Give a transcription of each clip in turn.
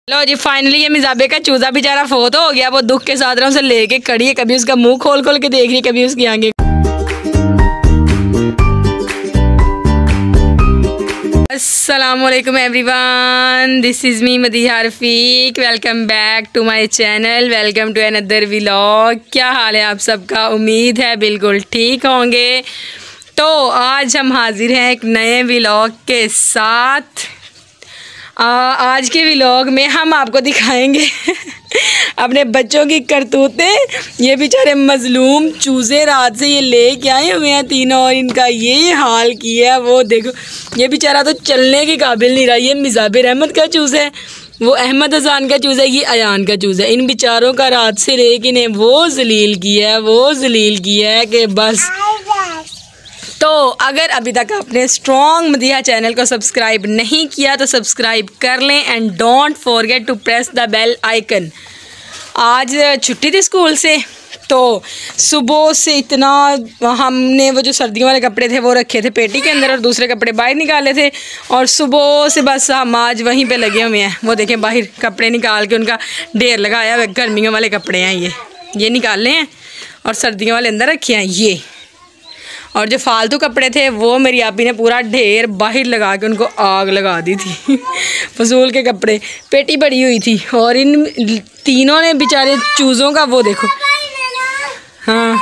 लो जी, finally ये मिजाबे का चूजा बेचारा फोत हो गया। वो दुख के साथ रहा उसे लेके खड़ी है, कभी उसका मुंह खोल खोल के देख रही है, कभी उसकी आंखें। अस्सलामुअलैकुम everyone, this is me Madiha Rafiq. Welcome back to my channel, welcome to another vlog. क्या हाल है आप सबका? उम्मीद है बिल्कुल ठीक होंगे। तो आज हम हाजिर हैं एक नए व्लॉग के साथ। आज के व्लॉग में हम आपको दिखाएंगे अपने बच्चों की करतूतें। ये बेचारे मजलूम चूज़े रात से ये लेके आए हुए हैं तीनों, और इनका ये हाल किया है। वो देखो, ये बेचारा तो चलने के काबिल नहीं रहा। ये मिजाबिर अहमद का चूज़ा है, वो अहमद अजान का चूज़ा है, ये अयान का चूज़ा है। इन बेचारों का रात से लेके इन्हें वो जलील किया है कि बस। तो अगर अभी तक आपने स्ट्रॉन्ग मदीहा चैनल को सब्सक्राइब नहीं किया तो सब्सक्राइब कर लें, and don't forget to press the bell icon. आज छुट्टी थी स्कूल से, तो सुबह से इतना हमने वो जो सर्दियों वाले कपड़े थे वो रखे थे पेटी के अंदर, और दूसरे कपड़े बाहर निकाले थे। और सुबह से बस हम आज वहीं पे लगे हुए हैं। वो देखें, बाहर कपड़े निकाल के उनका ढेर लगाया हुआ। गर्मियों वाले कपड़े हैं ये निकाले हैं, और सर्दियों वाले अंदर रखे हैं ये। और जो फालतू कपड़े थे वो मेरी आपी ने पूरा ढेर बाहर लगा के उनको आग लगा दी थी। फजूल के कपड़े, पेटी पड़ी हुई थी। और इन तीनों ने बेचारे चूज़ों का वो देखो, हाँ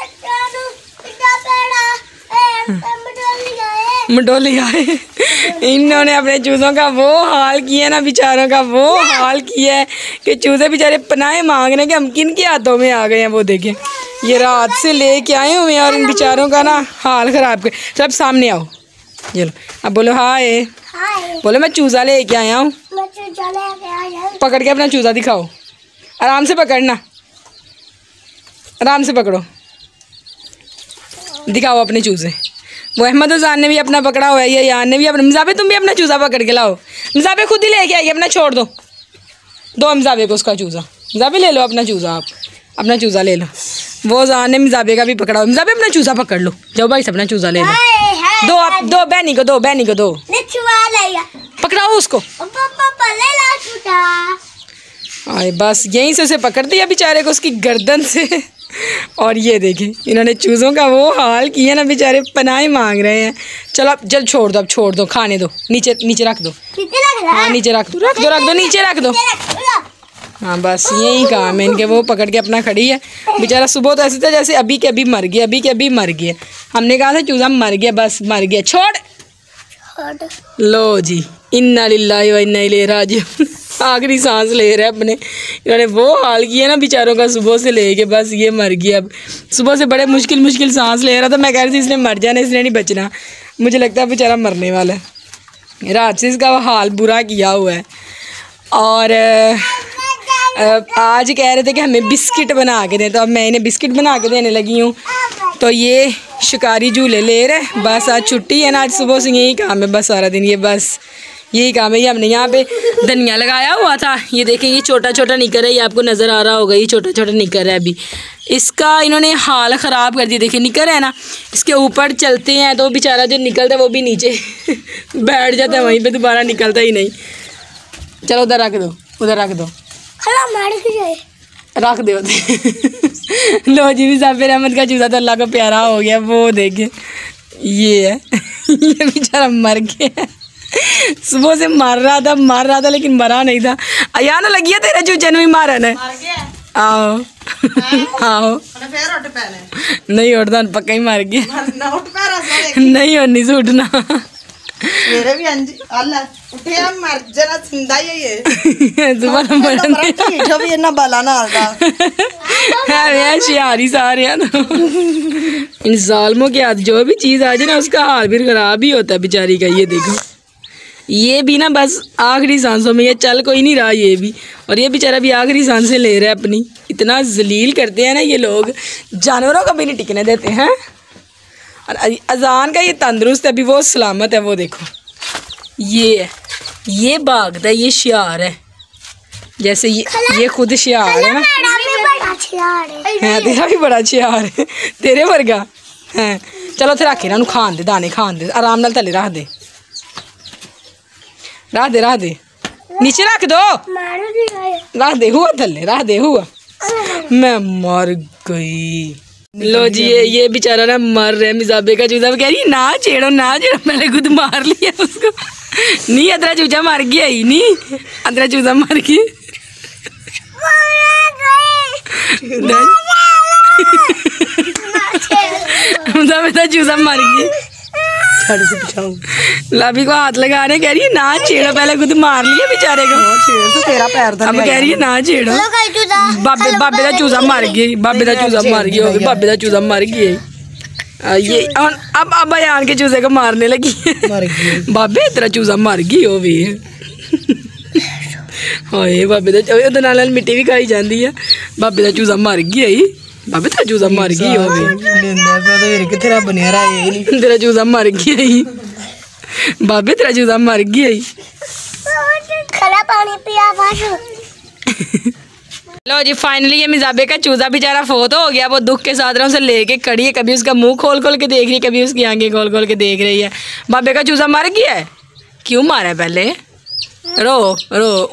मटोली आए। इन्होंने अपने चूज़ों का वो हाल किया ना, बेचारों का वो हाल किया है कि चूज़े बेचारे पनाहे मांग रहे हैं कि हम किन के हाथों में आ गए हैं। वो देखें, ये रात से लेके आए हुए हैं, और इन बेचारों का ना हाल ख़राब कर। सब सामने आओ, चलो अब बोलो हाय। बोलो मैं चूज़ा लेके आया हूँ। पकड़ के अपना चूज़ा दिखाओ, आराम से पकड़ना, आराम से पकड़ो, दिखाओ अपने चूज़े। वो अहमद अजान ने भी अपना पकड़ा हुआ है, ये यान ने भी अपना। मिजाबे तुम भी अपना चूज़ा पकड़ के लाओ। मिजाबे खुद ही लेके आइए, अपना छोड़ दो मिजाबे को उसका चूज़ा। मिजाबे ले लो अपना चूज़ा, आप अपना चूज़ा ले लो। वो जान ने मिजाबे का भी पकड़ा हुआ। मिजाबे अपना चूज़ा पकड़ लो, जाओ भाई से अपना चूज़ा ले लो। दो बहनी को दो पकड़ाओ उसको। आए बस यहीं से उसे पकड़ दिया बेचारे को, उसकी गर्दन से। और ये देखें, इन्होंने चूज़ों का वो हाल किया ना, बेचारे पनाहे मांग रहे हैं। चलो अब जल्द छोड़ दो, खाने दो, नीचे रख दो। हाँ नीचे रख दो नीचे रख दो। हाँ बस यही काम है इनके। वो पकड़ के अपना खड़ी है। बेचारा सुबह तो ऐसे था जैसे अभी के अभी मर गया, हमने कहा था चूज़ा मर गया, बस मर गया। छोड़ लो जी, इन्ना लिल्लाहि व इन्ना इलैहि राजिऊन। आखिरी सांस ले रहे अपने। इन्होंने वो हाल किया ना बेचारों का सुबह से लेके, बस ये मर गया। अब सुबह से बड़े मुश्किल सांस ले रहा था। मैं कह रही थी इसने मर जाना, इसने नहीं बचना। मुझे लगता है बेचारा मरने वाला है। रात से इसका हाल बुरा किया हुआ है। और आज कह रहे थे कि हमें बिस्किट बना के दें, तो अब मैं इन्हें बिस्किट बना के देने लगी हूँ। तो ये शिकारी झूले ले रहे। बस आज छुट्टी है ना, आज सुबह से यही काम है बस सारा दिन। ये बस यही काम है। ये हमने यहाँ पे धनिया लगाया हुआ था। ये देखें, ये छोटा निकर है, ये आपको नज़र आ रहा होगा। ये छोटा निकर है। अभी इसका इन्होंने हाल ख़राब कर दिया। देखिए निकर है ना, इसके ऊपर चलते हैं तो बेचारा जो निकलता है वो भी नीचे बैठ जाता है वहीं पे, दोबारा निकलता ही नहीं। चलो उधर रख दो रख दो। लो जी, मिजाबिर अहमद का चूज़ा तो अल्लाह को प्यारा हो गया। वो देखे ये है ये बेचारा मर गया। सुबह से मार रहा था लेकिन मरा नहीं था। अयान लगी है तेरे चूचे में मारन है। आओ नहीं उठता, पक्का ही मार गया। नहीं और नहीं उठना। मेरे भी उठे मर जाना जिंदा ही है भी इतना बाला ना शियारी सारे इन जालमों के हाथ जो भी चीज़ आ जाए ना उसका हाल भी खराब ही होता है बेचारी का। ये देखो, ये भी ना बस आखिरी सांसों में, ये चल कोई नहीं रहा ये भी। और ये बेचारा भी आखिरी सांसें ले रहा है अपनी। इतना जलील करते हैं ना ये लोग, जानवरों को भी नहीं टिकने देते हैं। और अजान का ये तंदुरुस्त है, अभी वो सलामत है। वो देखो ये भागता है, ये शियार है। जैसे ये खुद शियार है ना। हाँ तेरा भी बड़ा शियार है, तेरे वर्गा है। चलो थे रखे ना, खान दे दाने, खान दे, आराम नाल थले रख दे। नीचे रख दो, रख दे हुआ थल्ले, रख दे हुआ। मैं मर गई। लो जी ये बेचारा ना मर रहा है। मिजाबे का चूजा कह रही ना छेड़ो ना छेड़ो, मैंने खुद मार लिया उसको। नहीं अदरा चूजा मर गया ही नहीं, अदरा चूजा मर गया। चूजा मर गया। लाभी को हाथ लगा रहे, कह रही है ना छेड़ो, पहले खुद मार लिया बेचारे को। छेड़ तो तेरा पैर था। अब कह रही है ना छेड़ो। बाबे का चूजा मर गया, बाबे का चूजा मर गया, बाबे का चूजा मर गया। ये अब बयान के चूजे को मारने लगी बाबे तेरा चूजा मर गई हो भी। हाय बाबे दा नाल मिट्टी भी खाई जाती है। बाबे का चूजा मर गया ही, बाबे तेरा चूजा मर गई हो भी। तेरा बनिया रहा है, तेरा चूजा मर गया ही, बाबे तेरा चूजा मर गया ही। खरा पानी पिया। लो जी फाइनली ये मिजाबे का चूजा बेचारा फोत हो गया। वो दुख के साथ उसे लेके खड़ी है, कभी उसका मुंह खोल खोल के देख रही है, कभी उसकी आंखें खोल खोल के देख रही है। बाबे का चूजा मर गया है। क्यों मारा है पहले? रो रो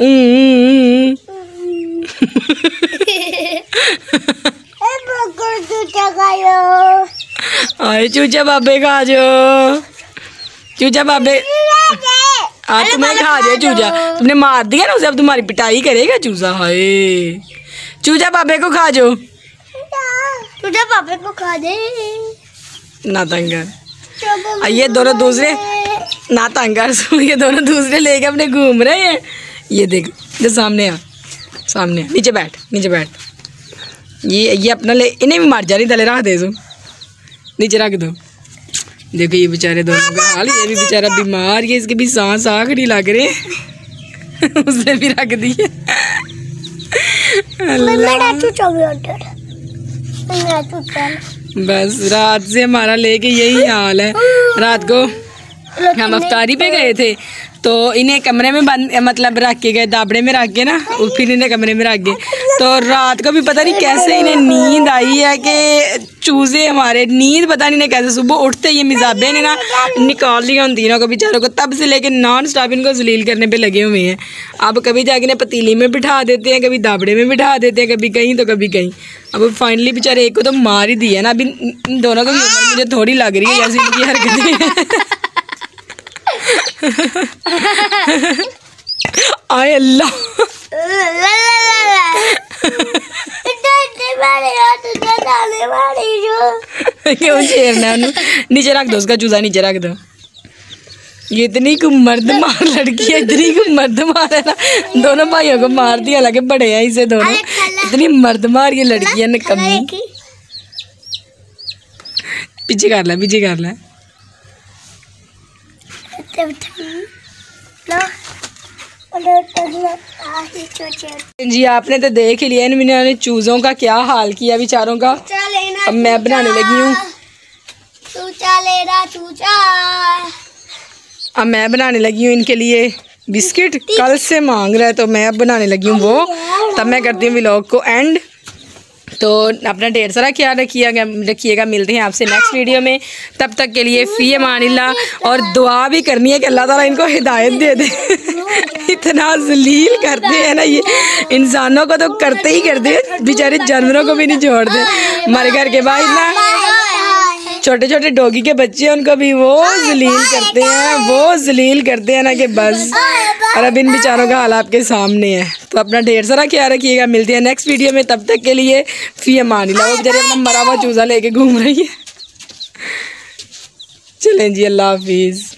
आए चूजा बाबे खा जो, चूजा बाबे तुम्हें खा जाए चूजा। तुमने मार दिया ना उसे, अब तुम्हारी पिटाई करेगा चूजा। हाय चूजा बाबे को खा जो, चूजा बाबे को खा दे ना तंग कर। ये दोनों दूसरे ना तंग कर, ये दोनों दूसरे लेके अपने घूम रहे हैं। ये देख जो सामने आ, सामने नीचे बैठ, नीचे बैठ। ये अपना ले, इन्हें भी मार जा रही, तले रख दे तू, नीचे रख दो। देखो ये बेचारे दोनों का हाल, ये भी बेचारा बीमार है, इसके भी सांस आखिरी लग रहे हैं। उसने भी रख दिए। बस रात से हमारा लेके यही हाल है। रात को हम अफ्तारी पे गए थे तो इन्हें कमरे में बंद, मतलब रख के गए, दाबड़े में रख के ना, फिर इन्हें कमरे में रख गए। तो रात को भी पता नहीं कैसे इन्हें नींद आई है कि चूजे हमारे, नींद पता नहीं कैसे सुबह उठते ये मिजाबे ने ना निकाल लिया उन तीनों को बेचारों को। तब से लेके नॉन स्टॉप इनको जलील करने पे लगे हुए हैं। अब कभी जाके इन्हें पतीली में बिठा देते हैं, कभी दाबड़े में बिठा देते हैं, कभी कहीं तो कभी कहीं। अब फाइनली बेचारे एक को तो मार ही दिया ना। अभी इन दोनों को मुझे थोड़ी लग रही है जैसे इनकी हरकतें। आय अल्लाह क्यों छेड़ना? नीचे रख दो उसका चूजा, नीचे रख दो। ये इतनी को मर्द मार लड़की है, इतनी को मर्द मार है ना, दोनों भाइयों को मार दिया, लगे बड़े हैं इसे दोनों, इतनी मर्द मार ये लड़की है ना कभी। पीछे कर ला, पीछे कर ला। जी आपने तो देख ही लिया इन्होंने चूजों का क्या हाल किया बेचारों का। अब मैं बनाने लगी हूँ, अब मैं बनाने लगी हूँ इनके लिए बिस्किट। कल से मांग रहा है तो मैं अब बनाने लगी हूँ वो। तब मैं करती हूँ व्लॉग को एंड। तो अपना ढेर सारा ख्याल रखिएगा। मिलते हैं आपसे नेक्स्ट वीडियो में। तब तक के लिए फी अमानिल्लाह। और दुआ भी करनी है कि अल्लाह ताला इनको हिदायत दे दे। इतना जलील करते हैं ना ये, इंसानों को तो करते ही करते हैं, बेचारे जानवरों को भी नहीं छोड़ते। हमारे घर के बाहर ना छोटे छोटे डॉगी के बच्चे हैं, उनको भी वो जलील करते हैं, वो जलील करते हैं ना कि बस। और अब इन बेचारों का हाल आपके सामने है। तो अपना ढेर सारा ख्याल रखिएगा। मिलते हैं नेक्स्ट वीडियो में। तब तक के लिए फी अमानिल्लाह। वो बेचारे अपना मरा हुआ चूजा लेके घूम रही है। चलें जी, अल्लाह हाफिज़।